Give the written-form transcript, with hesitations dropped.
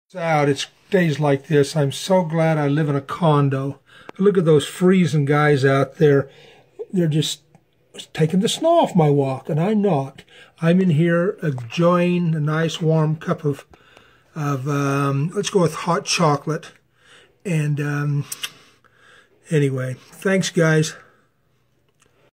It's days like this. I'm so glad I live in a condo. Look at those freezing guys out there. They're just taking the snow off my walk, and I'm not. I'm in here enjoying a nice warm cup of let's go with hot chocolate. And anyway, thanks guys.